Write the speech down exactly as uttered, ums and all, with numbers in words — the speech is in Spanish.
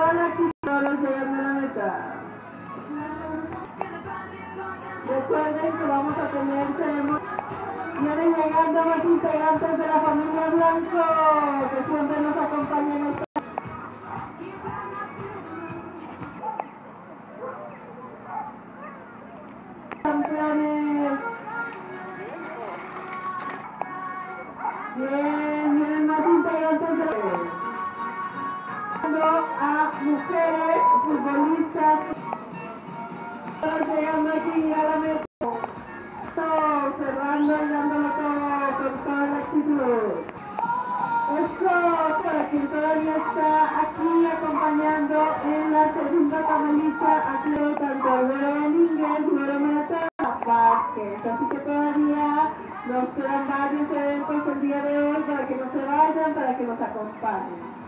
toda la actividad llegando a la meta. Recuerden que vamos a tener ceremonia. Vienen llegando los integrantes de la familia Blanco, que siempre nos acompañan en esta. Campeones. Bien, vienen más integrantes de la... a mujeres futbolistas. Llegando aquí a la meta. Cerrando y dándolo todo con toda la actitud. Esto para quien todavía está aquí acompañando en la segunda canalista, aquí tanto Güero Domínguez, Güero Maratón, Vázquez. Así que todavía nos quedan varios eventos el día de hoy para que no se vayan, para que nos acompañen.